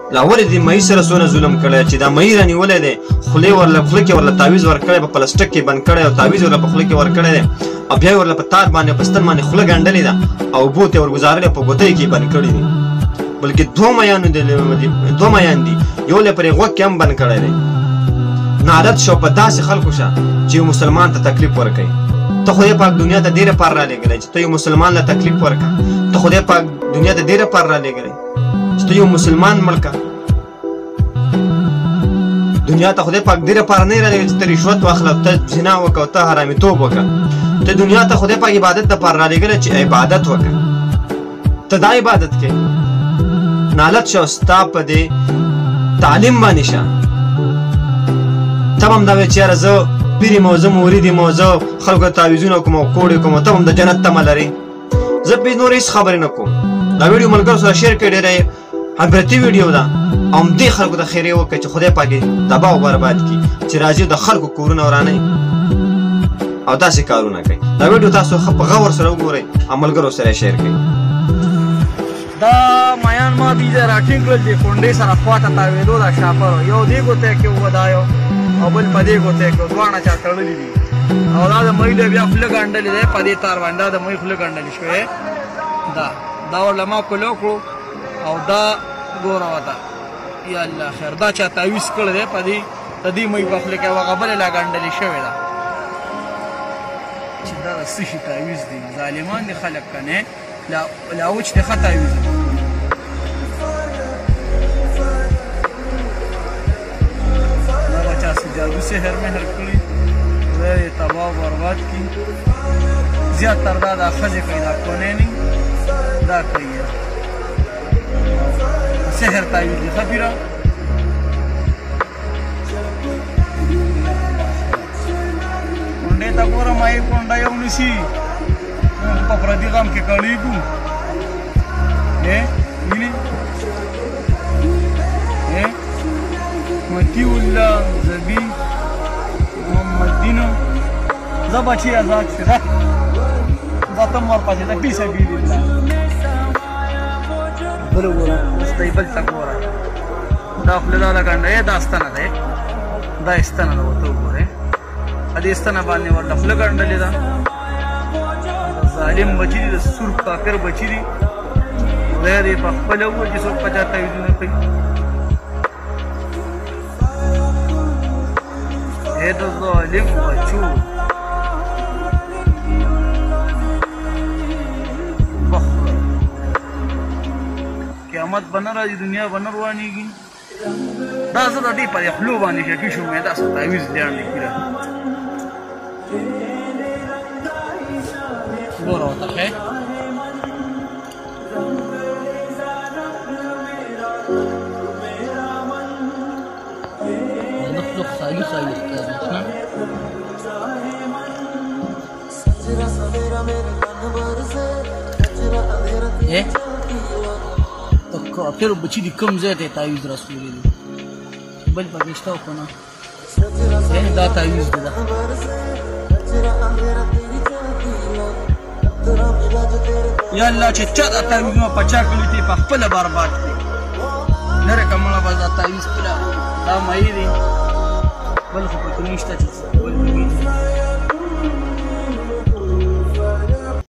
لا ولې دې مهي سره څونه ظلم کړی چې دا مهي رانیولی دی خولې ورله خوله کې ورله تعویز ورکړی په پلسټک کې بند کړی او تعویز ورله په خوله کې ورکړی دی او بیا یې ورله په تار باندې په ستن باندې خوله ګنډلې ده او اوبو ته یې ورګزارلې په ګوتۍ کې یې بند کړي دي بلکې دوه میان دي یو له پرې غوږ کې هم بند کړی دی نعرت شو په داسې خلکو شه چې یو مسلمان ته تکلیف ورکوي ته خدای پاک دنیا ته دې لپاره رالیږلی چې ته یو مسلمان له تکلیف ورکړه ته خدای پاک دنیا ته دې لپاره رالیږلی چې ته یو مسلمان مړ کړه دنیا ته خدای پاک دې لپاره نه رالیږلی چې ته رشوت واخله ته زنا وکړه او ته حرامیتوب وکړه ته دنیا ته خدای پاک عبادت لپاره رالیږلی چې عبادت وکړه ته دا عبادت کوې نالت شو ستا په دې تعلیم باندې شه ته به هم دا وایې چې یاره زه پیر یم او زه مرید یم او زه خلکو ته تعویضونه کوم او کوډې کوم ته به هم د جنت تمه لرې زه پرې نور هېڅ خبرې نه کوم دا ویډیو ملګرو سره شیر کړئ ډېره عبرتي ویډیو ده او همدې خلکو ته خیر یې وکړئ چې خدای پاک یې تباه او برباد کړي چې راځي د خلکو کورونه ورانوي او داسې کارونه کوي دا ویډیو تاسو ښه په غور سره وګورئ او ملګرو سره یې شیر کړئ دا میان ما دې راټینګ کړل دې کونډې سره خواته تاوېدو دا شاپر یو دې ګوتې کې وودایو او بل په دې ګوتې کې دواړه چا تړلي دي او دا د مۍ بیا خوله ګنډلې دی په دې تار باندې د مۍ خوله ګنډلې شوې دا ورله ما کولو کړو او دا ګوره وته یا الله خیر دا چا تعویض کړی دی په دې د دې مۍ په خوله کې هغه بلې لا ګنډلې شوې ده چې دا د څه شي تعویض دي ظالمان دي خلک که نه لا اوچ دې ښه تعویض دی دا به چا څه جادو سحر مهر کړي خدای دې تباه و برباد کړي زیات تر دا ښځې کوي دا کونې نه دا کوي سحر تعویض دی ښه پیره کونډې ته ګوره مایې کونډه یو نیسي موږ په پردي غم کې کړېږو وینې متي الله زبي محمد دینو زه بچي آزاد شي دا تم ورپسې ده فی سبیل الله بل وګوره اوس دی بل ته ګوره دا خوله دا لګنډه دا ستنه دی دا ستنه ده ورته وګورئ دې ستنه باندې ورته خوله ګنډلې ده ظالم بچي دي د سور کافر بچي دي خدای دې په خپله ووایي چې څوک په چا تعویضونه کوي ای د ظالم بچو قیامت به نه راځي دنیا به نه روانېږي دا زه د دې په دې خولو باندې شکي شوم دا څه تعویض لاندې کړه ګوره ورته ښې نخلق خالي خالي ايه کافر بچی دي کوم ځای ته تعویض رسولي دي بل پکې شته خو نه دا تعویض دی یا الله چې چا دا تعویضونه په چا کړي دي په خپله برباد کړي لرې که مړه به دا تعویض کړه دا مایي دی بل خو پکې نشته چې څه کول